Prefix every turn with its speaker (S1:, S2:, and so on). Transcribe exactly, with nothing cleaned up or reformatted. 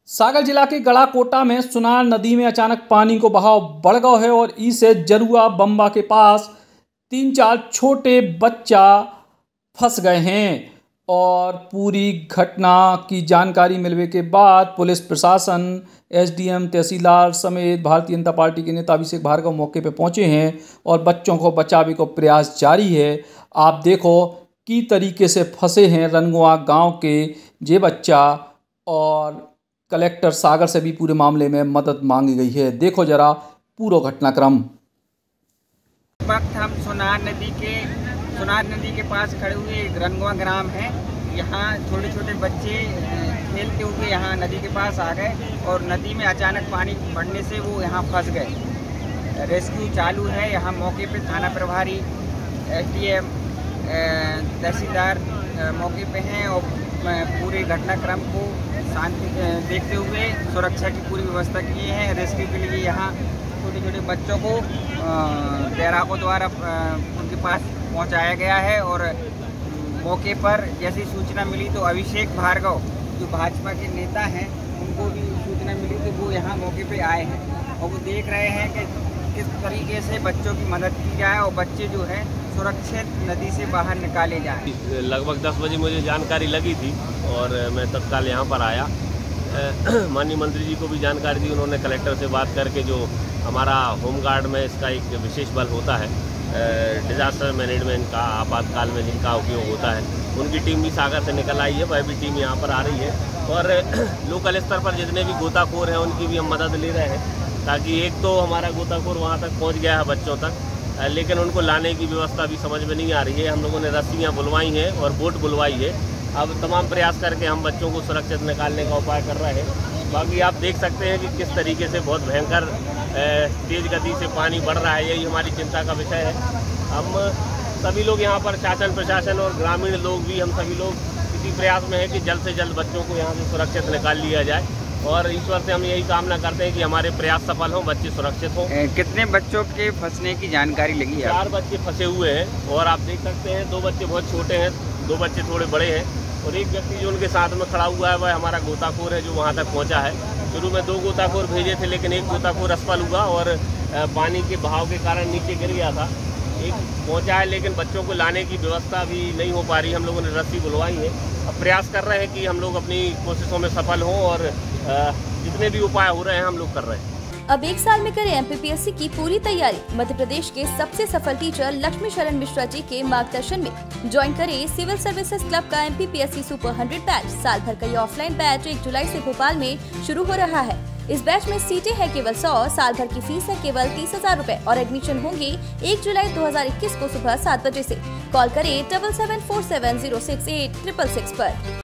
S1: सागर जिला के गड़ाकोटा में सुनार नदी में अचानक पानी को बहाव बढ़ गया है और इसे जरुआ बम्बा के पास तीन चार छोटे बच्चा फंस गए हैं। और पूरी घटना की जानकारी मिलने के बाद पुलिस प्रशासन, एसडीएम, तहसीलदार समेत भारतीय जनता पार्टी के नेता अभिषेक भार्गव मौके पर पहुंचे हैं और बच्चों को बचाने को प्रयास जारी है। आप देखो की तरीके से फंसे हैं रनगुआ गांव के ये बच्चा, और कलेक्टर सागर से भी पूरे मामले में मदद मांगी गई है। देखो जरा पूरा घटनाक्रम।
S2: वक्त हम सुनार नदी के सुनार नदी के पास खड़े हुए रनगुआ ग्राम है। यहाँ छोटे छोटे बच्चे खेलते हुए यहाँ नदी के पास आ गए और नदी में अचानक पानी बढ़ने से वो यहाँ फंस गए। रेस्क्यू चालू है। यहाँ मौके पे थाना प्रभारी, एसडीएम, तहसीलदार मौके पे हैं और पूरे घटनाक्रम को शांति देखते हुए सुरक्षा की पूरी व्यवस्था की है। रेस्क्यू के लिए यहाँ छोटे छोटे बच्चों को तैराकों द्वारा उनके पास पहुँचाया गया है। और मौके पर जैसी सूचना मिली तो अभिषेक भार्गव जो भाजपा के नेता हैं उनको भी सूचना मिली तो वो यहाँ मौके पे आए हैं और वो देख रहे हैं कि किस तरीके से बच्चों की मदद की जाए और बच्चे जो है सुरक्षित नदी से बाहर निकाले जाएं।
S3: लगभग दस बजे मुझे जानकारी लगी थी और मैं तत्काल यहाँ पर आया। माननीय मंत्री जी को भी जानकारी दी। उन्होंने कलेक्टर से बात करके जो हमारा होमगार्ड में इसका एक विशेष बल होता है, डिजास्टर मैनेजमेंट का, आपातकाल में जिनका उपयोग होता है, उनकी टीम भी सागर से निकल आई है। वह भी टीम यहाँ पर आ रही है और लोकल स्तर पर जितने भी गोताखोर हैं उनकी भी हम मदद ले रहे हैं, ताकि एक तो हमारा गोताखोर वहाँ तक पहुँच गया है बच्चों तक, लेकिन उनको लाने की व्यवस्था भी समझ में नहीं आ रही है। हम लोगों ने रस्सियाँ बुलवाई हैं और बोट बुलवाई है। अब तमाम प्रयास करके हम बच्चों को सुरक्षित निकालने का उपाय कर रहे हैं। बाकी आप देख सकते हैं कि किस तरीके से बहुत भयंकर तेज़ गति से पानी बढ़ रहा है। यही हमारी चिंता का विषय है। हम सभी लोग यहाँ पर, शासन प्रशासन और ग्रामीण लोग भी, हम सभी लोग इसी प्रयास में हैं कि जल्द से जल्द बच्चों को यहाँ से सुरक्षित निकाल लिया जाए और ईश्वर से हम यही कामना करते हैं कि हमारे प्रयास सफल हों, बच्चे सुरक्षित हों।
S2: कितने बच्चों के फंसने की जानकारी लगी है?
S3: चार बच्चे फंसे हुए हैं और आप देख सकते हैं दो बच्चे बहुत छोटे हैं, दो बच्चे थोड़े बड़े हैं और एक व्यक्ति जो उनके साथ में खड़ा हुआ है वह हमारा गोताखोर है जो वहाँ तक पहुँचा है। शुरू में दो गोताखोर भेजे थे लेकिन एक गोताखोर असफल हुआ और पानी के बहाव के कारण नीचे गिर गया था। एक पहुँचा है लेकिन बच्चों को लाने की व्यवस्था भी नहीं हो पा रही। हम लोगों ने रस्सी बुलवाई है। अब प्रयास कर रहे हैं कि हम लोग अपनी कोशिशों में सफल हों और जितने भी उपाय हो रहे हैं हम लोग कर रहे हैं।
S4: अब एक साल में करें एमपीपीएससी की पूरी तैयारी। मध्य प्रदेश के सबसे सफल टीचर लक्ष्मी शरण मिश्रा जी के मार्गदर्शन में ज्वाइन करें सिविल सर्विसेज क्लब का एमपीपीएससी सुपर हंड्रेड बैच। साल भर का ये ऑफलाइन बैच एक जुलाई से भोपाल में शुरू हो रहा है। इस बैच में सीटें है केवल सौ, साल भर की फीस है केवल तीस हजार रूपए और एडमिशन होंगे एक जुलाई दो हजार इक्कीस को सुबह सात बजे से। कॉल करें double seven four seven zero six eight triple six पर।